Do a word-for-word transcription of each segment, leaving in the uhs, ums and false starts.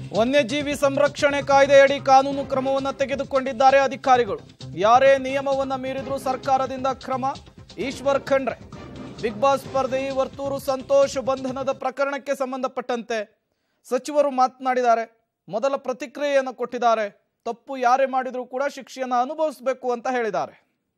ವನ್ಯಜೀವಿ ಸಂರಕ್ಷಣೆ ಕಾಯ್ದೆಯಡಿ ಕಾನೂನು ಕ್ರಮವನ್ನು ತೆಗೆದುಕೊಂಡಿದ್ದಾರೆ ಅಧಿಕಾರಿಗಳು. ಯಾರೇ ನಿಯಮವನ್ನು ಮೀರಿದರೂ ಸರ್ಕಾರದಿಂದ ಕ್ರಮ. ಈಶ್ವರ್ ಖಂಡ್ರೆ ಬಿಗ್ ಬಾಸ್ ಸ್ಪರ್ಧಿ ವರ್ತೂರು ಸಂತೋಷ್ ಬಂಧನದ ಪ್ರಕರಣಕ್ಕೆ ಸಂಬಂಧಪಟ್ಟಂತೆ ಸಚಿವರು ಮಾತನಾಡಿದ್ದಾರೆ. ಮೊದಲ ಪ್ರತಿಕ್ರಿಯೆಯನ್ನು ಕೊಟ್ಟಿದ್ದಾರೆ. ತಪ್ಪು ಯಾರೇ ಮಾಡಿದರೂ ಕೂಡ ಶಿಕ್ಷೆಯನ್ನು ಅನುಭವಿಸಬೇಕು ಅಂತ ಹೇಳಿದ್ದಾರೆ.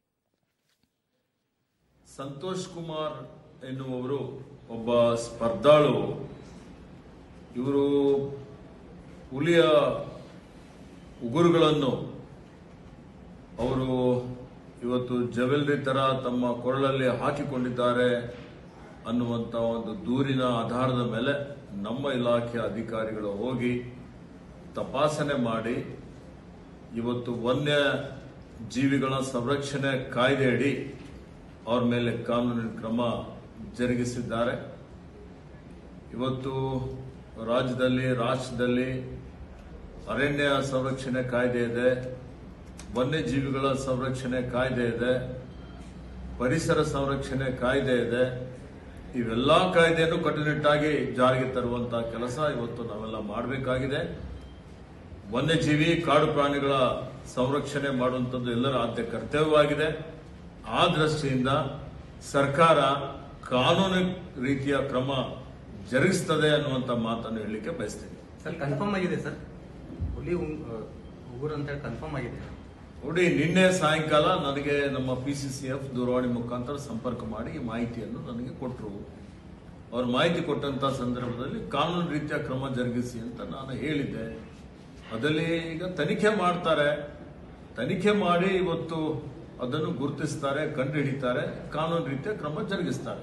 ಸಂತೋಷ್ ಕುಮಾರ್ ಎನ್ನುವವರು ಒಬ್ಬ ಸ್ಪರ್ಧಾಳು. ಇವರು ಹುಲಿಯ ಉಗುರುಗಳನ್ನು ಅವರು ಇವತ್ತು ಜವೆಲ್ರಿ ತರ ತಮ್ಮ ಕೊರಳಲ್ಲಿ ಹಾಕಿಕೊಂಡಿದ್ದಾರೆ ಅನ್ನುವಂಥ ಒಂದು ದೂರಿನ ಆಧಾರದ ಮೇಲೆ ನಮ್ಮ ಇಲಾಖೆಯ ಅಧಿಕಾರಿಗಳು ಹೋಗಿ ತಪಾಸಣೆ ಮಾಡಿ ಇವತ್ತು ವನ್ಯ ಜೀವಿಗಳ ಸಂರಕ್ಷಣೆ ಕಾಯ್ದೆಯಡಿ ಅವ್ರ ಮೇಲೆ ಕಾನೂನಿನ ಕ್ರಮ ಜರುಗಿಸಿದ್ದಾರೆ. ಇವತ್ತು ರಾಜ್ಯದಲ್ಲಿ ರಾಷ್ಟ್ರದಲ್ಲಿ ಅರಣ್ಯ ಸಂರಕ್ಷಣೆ ಕಾಯ್ದೆ ಇದೆ, ವನ್ಯಜೀವಿಗಳ ಸಂರಕ್ಷಣೆ ಕಾಯ್ದೆ ಇದೆ, ಪರಿಸರ ಸಂರಕ್ಷಣೆ ಕಾಯ್ದೆ ಇದೆ. ಇವೆಲ್ಲ ಕಾಯ್ದೆಯನ್ನು ಕಟ್ಟುನಿಟ್ಟಾಗಿ ಜಾರಿಗೆ ತರುವಂತಹ ಕೆಲಸ ಇವತ್ತು ನಾವೆಲ್ಲ ಮಾಡಬೇಕಾಗಿದೆ. ವನ್ಯಜೀವಿ ಕಾಡು ಪ್ರಾಣಿಗಳ ಸಂರಕ್ಷಣೆ ಮಾಡುವಂಥದ್ದು ಎಲ್ಲರ ಆದ್ಯ ಕರ್ತವ್ಯವಾಗಿದೆ. ಆ ದೃಷ್ಟಿಯಿಂದ ಸರ್ಕಾರ ಕಾನೂನು ರೀತಿಯ ಕ್ರಮ ಜರುಗಿಸ್ತದೆ ಅನ್ನುವಂಥ ಮಾತನ್ನು ಹೇಳಲಿಕ್ಕೆ ಬಯಸ್ತೀನಿ. ಸರ್, ಕನ್ಫರ್ಮ್ ಆಗಿದೆ ಸರ್, ಹುಲಿ ಉಗುರು ಅಂತ ಹೇಳಿ ಕನ್ಫರ್ಮ್ ಆಗಿದೆ ನೋಡಿ. ನಿನ್ನೆ ಸಾಯಂಕಾಲ ನನಗೆ ನಮ್ಮ ಪಿ ಸಿ ಸಿ ಎಫ್ ದೂರವಾಣಿ ಮುಖಾಂತರ ಸಂಪರ್ಕ ಮಾಡಿ ಈ ಮಾಹಿತಿಯನ್ನು ನನಗೆ ಕೊಟ್ಟರು. ಅವ್ರ ಮಾಹಿತಿ ಕೊಟ್ಟಂತ ಸಂದರ್ಭದಲ್ಲಿ ಕಾನೂನು ರೀತಿಯ ಕ್ರಮ ಜರುಗಿಸಿ ಅಂತ ನಾನು ಹೇಳಿದ್ದೆ. ಅದರಲ್ಲಿ ಈಗ ತನಿಖೆ ಮಾಡ್ತಾರೆ. ತನಿಖೆ ಮಾಡಿ ಇವತ್ತು ಅದನ್ನು ಗುರುತಿಸ್ತಾರೆ, ಕಂಡು ಹಿಡಿತಾರೆ, ಕಾನೂನು ರೀತಿಯ ಕ್ರಮ ಜರುಗಿಸ್ತಾರೆ.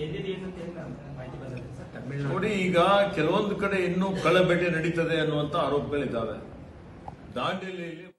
ನೋಡಿ, ಈಗ ಕೆಲವೊಂದು ಕಡೆ ಇನ್ನೂ ಕಳ್ಳಬೇಟೆ ನಡೀತದೆ ಅನ್ನುವಂತ ಆರೋಪಗಳಿದ್ದಾವೆ. ದಾಂಡೇಲಿಯಲ್ಲಿ